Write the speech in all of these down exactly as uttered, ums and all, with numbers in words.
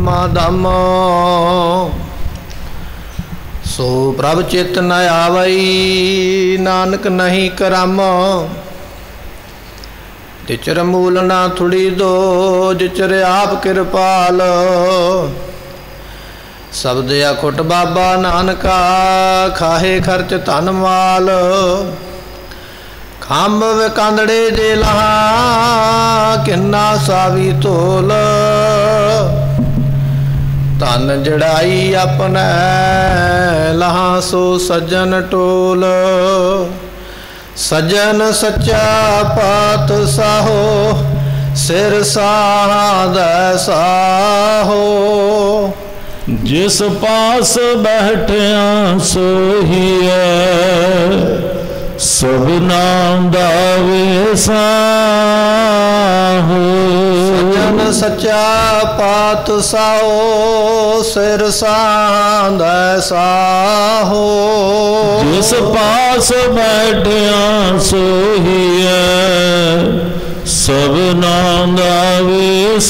ब्रह्मा धाम। सो प्रभ चित न आवई नानक नहीं कराम। जिचर मूल ना थुड़ी दो जिचर आप कृपाल। शब्द अखुट बाबा नानका खाहे खर्च धन माल। खंभ विकांदड़े जे लहा किन्ना सावी तोल। धन जड़ाई अपने लहा सो सज्जन टोल। सज्जन सच्चा पात साहो सिर साध साहो। जिस पास बैठिया सोहिए सब नाम दावे साहो। सज्जन सच्चा पात साहो सिर सांध साहो। जिस पास बैठिया सोहिए सब नाम दावे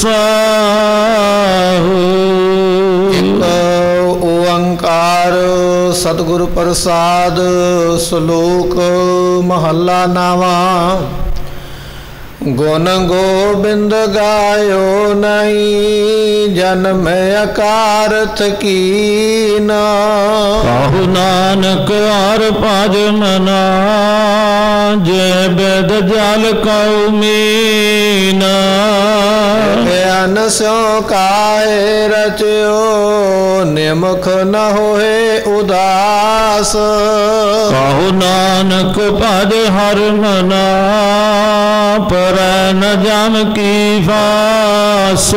साहो। ओंकार सतगुरु प्रसाद श्लोक महला नावा। गुण गोबिंद गायो नहीं जन्म अकारथ कीना। कहु नानक आर पाज मना जय वेद जल कौ मीना। ज्ञान स्यो काहे रचयो निमुख न होए उदास। कहु नानक पद हर मना पर न जम की फास।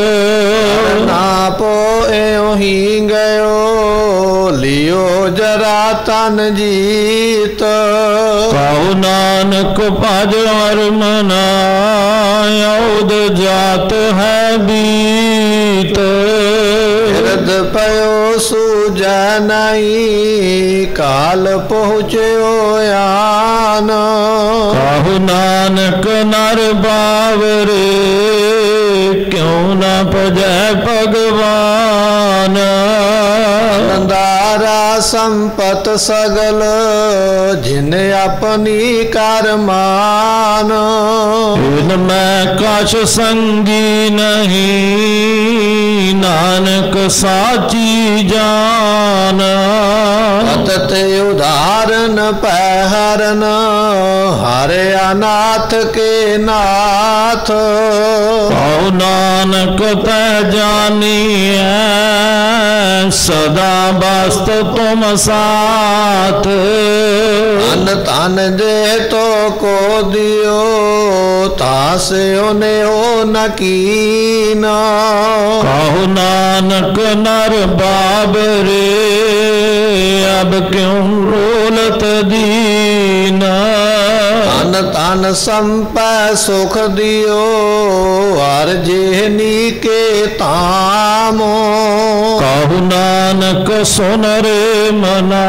नापो एओ ही गयो लियो जरा तन जीत। कहु नानक पद हर मना औद जात है बीत। हृद पयो सूझै नहीं काल पहुँचो आन। कहु नानक नर बावरे क्यों न पजै भगवान। नंदारा संपत सगल जिन अपनी कर मान। इनमें कछ संगी नहीं नानक साची जान। अतत उदाहरण पहरन हरे अनाथ के नाथ। कहु नानक तै जानिए सदा बस्त तुम साथ। अन तन दे तो को दियो तासे उन्हें ओ न कीना। कहु नानक नर बाबरे अब क्यों रोलत दीना। अन तन संपै सुख दियो हर जेहनी के तामो। कहु नानक सुन रे मना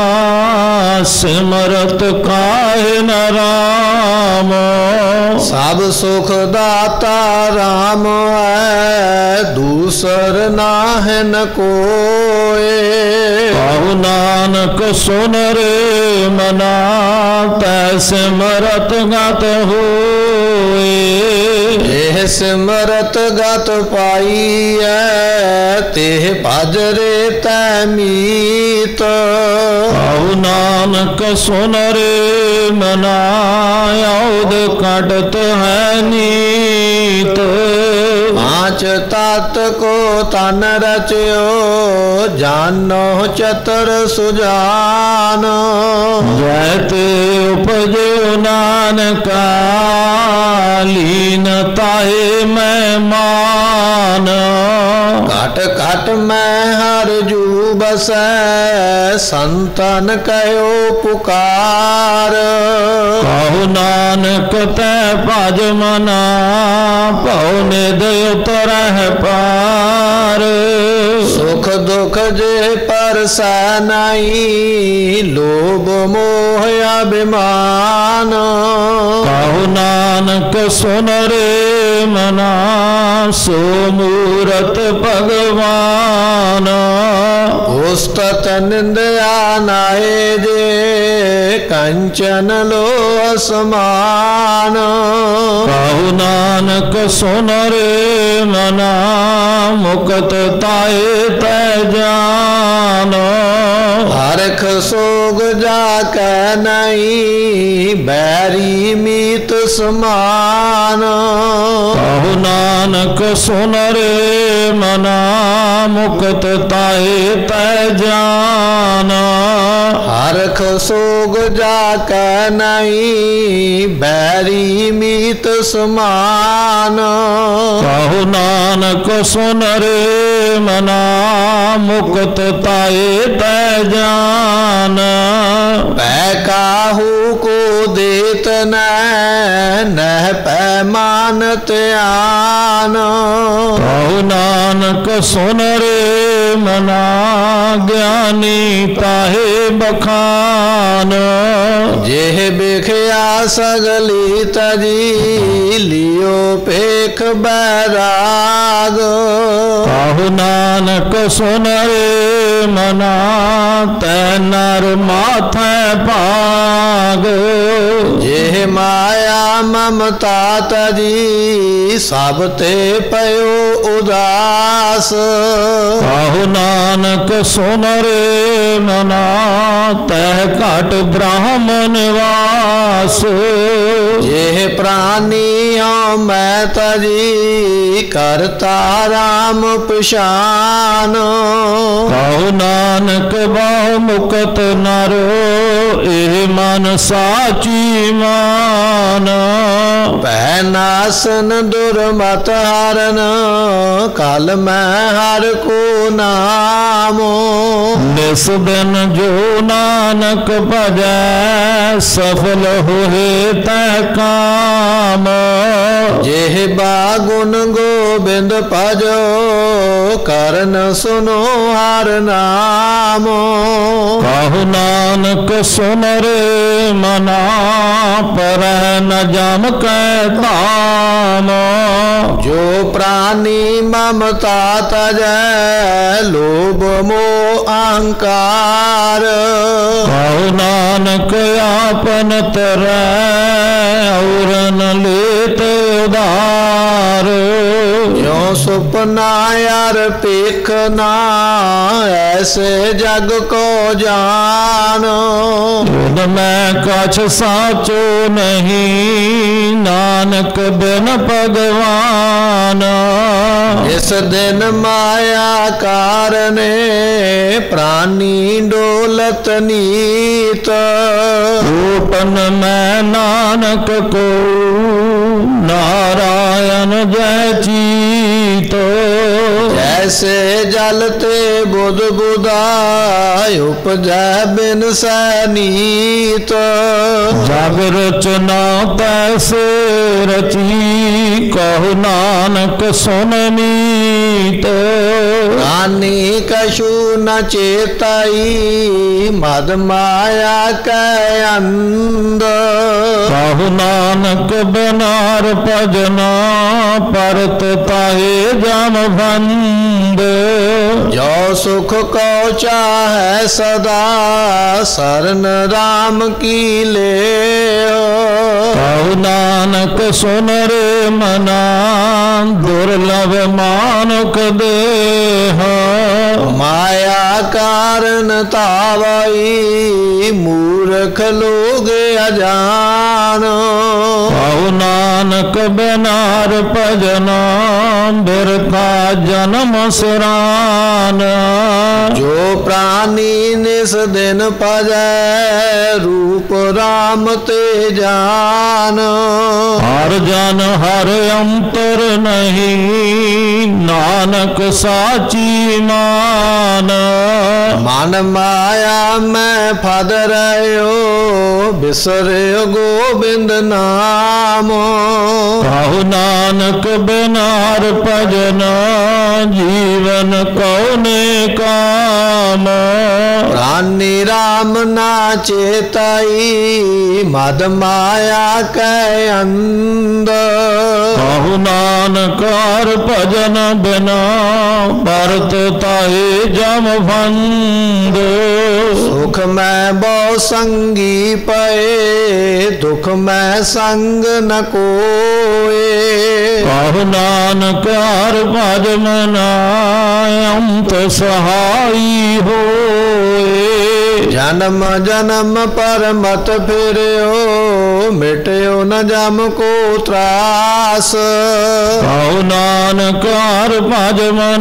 सिमरत काहे न राम। सब सुख दाता राम है दूसर नाहन कोए। कहु नानक सुन रे मना तै सिमरत गत होए। एह सिमरत गत पाई है तेह भजरे तै मीत। कहु नानक सुन रे मना औद कटत है नीत। पांच तात को तन रचयो जानो चतर सुजान। जैते उपजो नानका लीन ताहे मैं मान। घट घट मैं हर जू बसै संतन कहो पुकार। कहु नानक तै भज मना पौ निध उतरह पार। सुख दुख जे परसै नहीं, लोभ मोह अभिमान। कहु नानक सुन रे मना, सो मूरत भगवान। उस्तत निंदया नाए जे, कंचन लो समान। कहु नानक सुन रे मना, मुकत ताए तै जान। हरख सोग जाकै नहीं, बैरी मीत समान। कहु नानक सुन रे मना, मुकत ताए तै जान। हरख सोग जाकै नहीं, बैरी मीत समान। कहु नानक सुन रे मना, मुकत ताए तै जान। पै काहू को देत न, नह पै मानत आन। कहु नानक सुन रे मना, ज्ञानी ताहे बखान। जेह बिखया सगली तजी, लियो पेख बैराग। कहु नानक सुन रे मना, तै नर माथै भाग। जेह माया ममता तजी, सब ते पयो उदास। कहु नानक सुन रे मना, तह घट ब्रह्म निवास। जेह प्राणी हूँ मैं तजी, करता राम पशान। कहु नानक बहु मुकत नरो, एह मन साची मान। पै नासन दुर्मत हरन, कल मैं हर को नाम। निस दिन जो नानक भजै, सफल होए तै काम। जेह बागुन गोबिंद भजो, करन सुनो हर नाम। कहु नानक सुन रे मना, परह न जम कै धाम। जो प्राणी ममता तजै, लोभ मोह अहंकार। कहु नानक आपन तरह, और न लेत उधार। जो सुपना यार पेखना, ऐसे जग को जान। जुन मैं कछ साचो नहीं, नानक बिन भगवान। इस दिन माया कारणे, प्राणी डोलत नीत। रूपन मैं नानक को, नारायण जय चीत। जैसे जलते बुध बुधा, उपजै बिन सनीत। जग रचना तैसे रची, कहु नानक सुन मीत। रानी कछु न चेताई, मद माया कै अंध। कहु नानक बनार भजना, परत ताहे जम बंद। जो सुख को चाहे सदा, शरण राम की ले। कहु नानक सुन रे मना, दुर्लभ मानुक देह। माया कारण तावई, मूर्ख लोग अजान। कहु नानक बनार भजना, बिरथा जन्म सरान। जो प्राणी निस दिन भजै, रूप राम ते जान। हर जन हर अंतर नहीं, नानक साची मान। ਮਨ ਮਾਇਆ ਮੈਂ ਫਦ ਰਹਿਓ, ਬਿਸਰਿਓ ਗੋਬਿੰਦ ਨਾਮ। ਕਹੋ ਨਾਨਕ ਬਿਨਾਰ ਭਜਨ, ਜੀਵਨ ਕਉਨੇ ਕਾਮ। ਪ੍ਰਾਨੀ ਰਾਮ ਨਾ ਚੇਤਾਈ, ਮਦ ਮਾਇਆ ਕੈ ਅੰਧ। ਕਹੋ ਨਾਨਕ ਹਰਿ ਭਜਨ ਬਿਨਾ, ਭਰਤ ਤਾਹੇ ਜਮ ਫੰਦ। ਸੁਖ ਮੈਂ ਬਹੁ ਸੰਗੀ ਪਏ, ਦੁਖ ਮੈਂ ਸੰਗ ਨ ਕੋਏ। ਕਹੋ ਨਾਨਕ ਹਰਿ ਭਜਨ ਅੰਤ ਸਹਾਈ ਹੋਏ। ਜਨਮ ਜਨਮ ਪਰ ਮਤ ਫਿਰਿਓ, ਮਿਟਿਓ ਨ ਜਮ ਕੋ ਤਰਾਸ। ਕਹੋ ਨਾਨਕ ਹਰਿ ਭਜਨ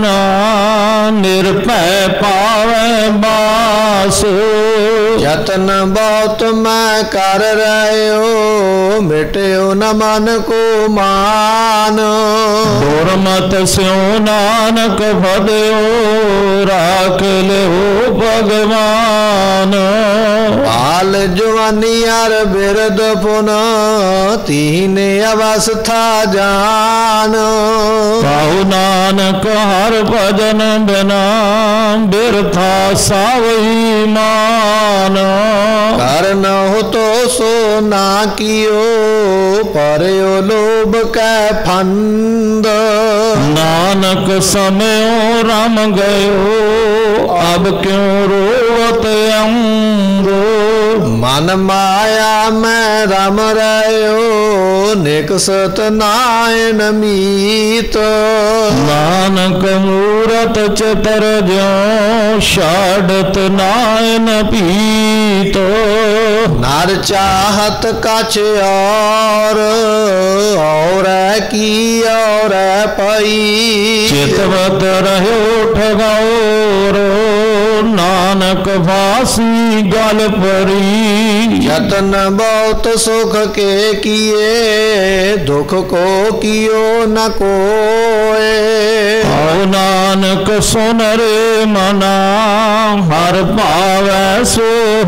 ਨਿਰਭੈ ਪਾਵੈ ਬਾਸ। ਯਤਨ ਬਹੁਤ ਮੈਂ ਕਰ ਰਹਿਓ, ਮਿਟਿਓ ਨ ਮਨ ਕੋ ਮਾਨ। ਦੁਰਮਤਿ ਸਿਉ ਨਾਨਕ ਫਦਿਓ, ਰਾਖ ਲਿਓ ਭਗਵਾਨ। ਬਾਲ ਜਵਾਨੀ ਅਰ ਬਿਰਦ ਪੁਨ, ਤੀਨ ਅਵਸਥਾ ਜਾਨ। ਕਹੋ ਨਾਨਕ ਹਰਿ ਭਜਨ ਬਿਨਾ, ਬਿਰਥਾ ਸਾਵਈ ਮਾਨ। ਕਰਨਹੁ ਤੋ ਸੋ ਨਾ ਕੀਓ, ਪਰਿਓ ਲੋਭ ਕੈ ਫੰਦ। ਨਾਨਕ ਸਮਿਓ ਰਮ ਗਇਓ, ਅਬ ਕਿਉ ਰੋਵਤ ਅੰਗੋ। ਮਨ ਮਾਇਆ ਮੈਂ ਰਮ ਰਹਿਓ, ਨਿਕਸਤ ਨਾਇਨ ਮੀਤ। ਨਾਨਕ ਮੂਰਤ ਚਤਰ ਜਿਉ, ਛਾੜਤ ਨਾਇਨ ਪੀਤ। ਨਰ ਚਾਹਤ ਕਛ ਔਰ, ਔਰੈ ਕੀ ਔਰੈ ਪਈ। ਚਿਤਵਤ ਰਹਿਓ ਠਗਾਉਰ, ਨਾਨਕ ਫਾਸੀ ਗਲ ਪਰੀ। ਯਤਨ ਬਹੁਤ ਸੁਖ ਕੇ ਕੀਏ, ਦੁਖ ਕੋ ਕੀਓ ਨ ਕੋਏ। ਕਹੋ ਨਾਨਕ ਸੁਨ ਰੇ ਮਨਾ, ਹਰਿ ਭਾਵੈ ਸੋ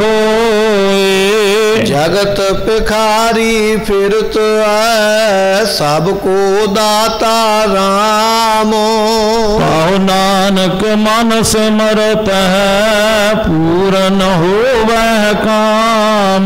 ਹੋਏ। ਜਗਤ ਭਿਖਾਰੀ ਫਿਰਤ ਹੈ, ਸਭ ਕੋ ਦਾਤਾ ਰਾਮ। ਕਹੋ ਨਾਨਕ ਮਨ ਸਿਮਰਤ ਹੈ, ਪੂਰਨ ਹੋਵੈ ਕਾਮ।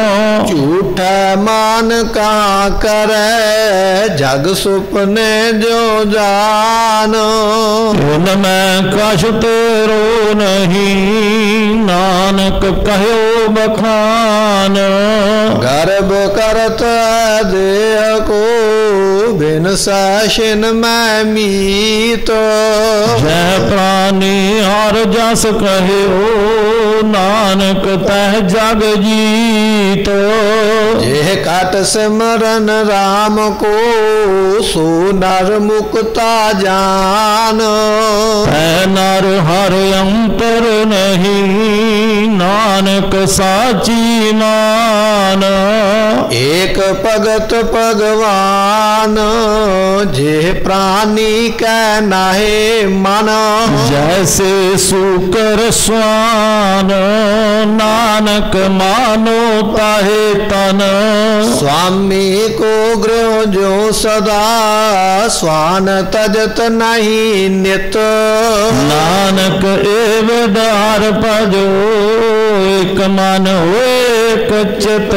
ਝੂਠਾ ਮਾਨ ਕਾ ਕਰੈ, ਜਗ ਸੁਪਨੇ ਜੋ ਜਾਨ। ਹੁਣ ਮੈਂ ਕਛ ਤੇਰੋ ਨਹੀਂ, ਨਾਨਕ ਕਹਿਓ ਬਖਾਨ। ਗਰਭ ਕਰਤ ਦੇਹ ਕੋ, ਬਿਨ ਸੈਸ਼ਨ ਮੈਂ ਮੀਤ। ਜੈ ਪ੍ਰਾਨੀ ਹਰਿ ਜਸ ਕਹਿਓ, ਨਾਨਕ ਤਹਿ ਜਗ ਜੀਤ। ਇਹ ਕਟ ਸਿਮਰਨ ਰਾਮ ਕੋ, ਸੋ ਨਰ ਮੁਕਤਾ ਜਾਨ। ਐ ਨਰ ਹਰਿ ਅੰਤਰ ਨਹੀਂ, ਨਾਨਕ ਸਾਚੀ ਮਾਨ। ਏਕ ਭਗਤ ਭਗਵਾਨ, ਜੇ ਪ੍ਰਾਨੀ ਕੈ ਨਾਹੇ ਮਨ। ਜੈਸੇ ਸੂਕਰ ਸਵਾਨ, ਨਾਨਕ ਮਾਨੋ ਤਾਹੇ ਤਨ। स्वामी को गृह जो सदा, स्वान तजत नहीं नित। नानक एव डार भजो, एक मन एक चित।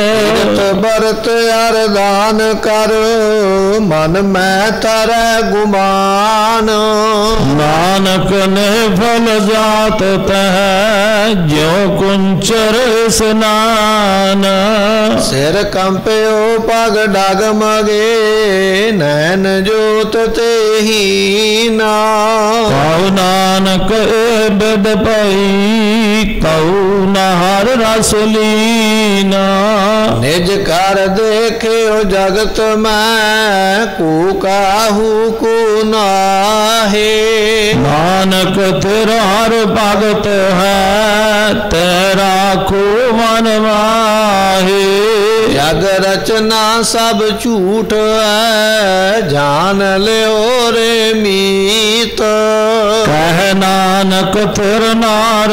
बरत अरदान कर, मन में तरह गुमान। नानक ने फल जात तह, ज्यो कुंचर स्नान। सिर कंप्यो पग डगमगे, नैन जोत ते ही ना। कौ नानक ए बिद पई, कौ नहर रस लीना। निज कर देखियो जगत में, को काहू को नाहे। नानक तेरा हर भगत है, तेरा को मन माहे। जग रचना सब झूठ है, जान लियो रे मीत। कह नानक तिर नार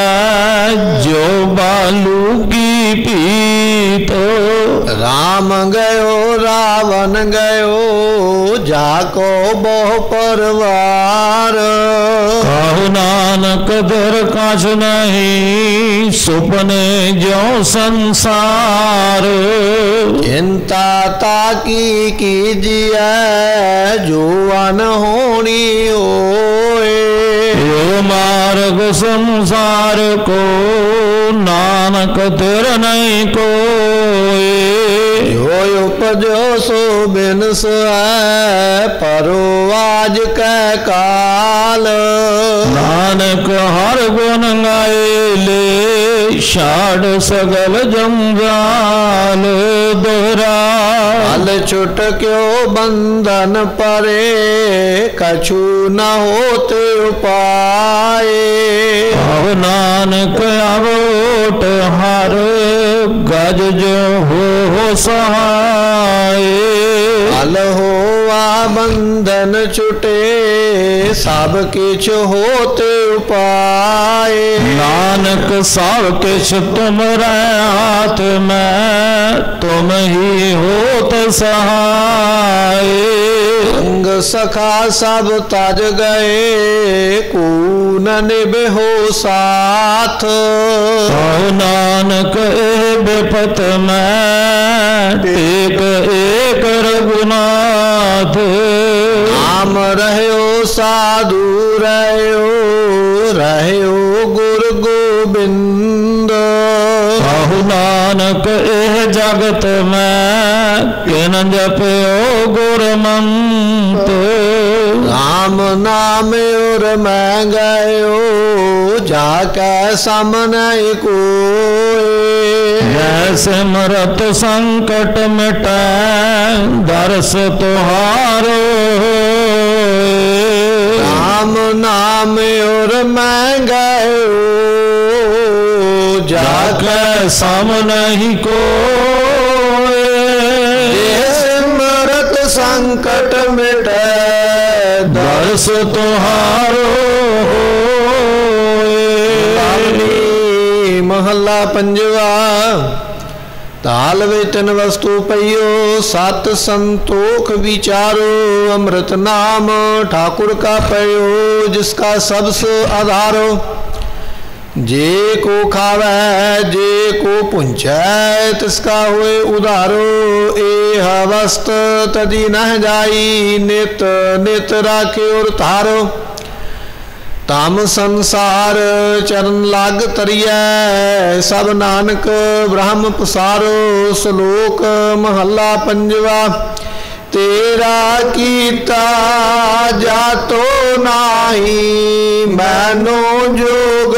है जो बालू की पीत। राम गयो रावण गयो जाको बहु परवार। कहु नानक तिर काछ नहीं सुपने जो संसार। चिंता ताकी कीजिए जो अनहोनी होए। यो मार्ग संसार को नानक तिर नहीं कोई। जो उपजो सो बिनस है परो आज कै काल। नानक हर गुण गाए ले शाड़ सगल जंजाल दोहरा। हल छुट क्यों बंधन परे कछु न होते उपाय। अब नानक अवोट हर गज जो हो सहाय। हल होवा बंधन छुटे सब किछ होते उपाय। नानक सब किछ तुमरे हाथ में तुम ही होत सहाय। अंग सखा सब तज गए कून निभो साथ। कहु नानक ए विपत में टेक एक रघुनाथ। नाम रहयो साधु रहयो रहयो गुरु गोबिंद। कहु नानक ए जगत में किन जपयो गुरमंत। राम नाम और मैं गयो जाके सामने कोई। जैसे मरत संकट मिटै दर्श तुहारो। राम नाम और मैं गयो जाके सामने ही कोई। जैसे मरत संकट मिटै दर्श तुहारो। महला पंजवा। ताल वे तिन वस्तु पइयो सत संतोख विचारो। अमृत नाम ठाकुर का पयो जिसका सबस आधारो। जे को खावे जे को पुंचै तिसका होए उधारो। ए हवस्त तदी नह जाई नित नित राखे और तारो। ताम संसार चरण लाग तरिया सब नानक ब्रह्म पसारो। श्लोक महला पंजवा। तेरा कीता जातो नाही मैनो जोग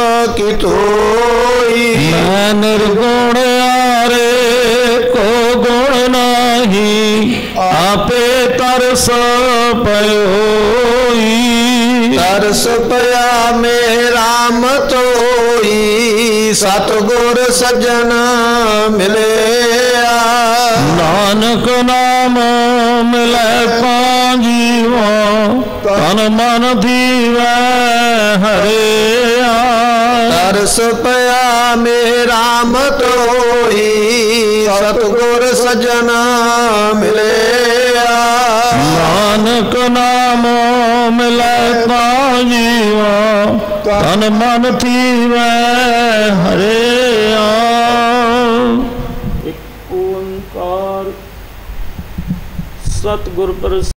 कितोई। मैं निर्गुण आरे को गुण नाही आपे तरस पयोई। तरस पया मेरा मतोई सतगुर सज्जन मिले। नानक नाम मिले पांजीवा तन मन धीवे हरे। तरस पया मेरा मतोई सतगुर सज्जन मिले। नानक नाम मिले पाजीवा तन मन थीवे हरे। एक ओंकार सतगुर पर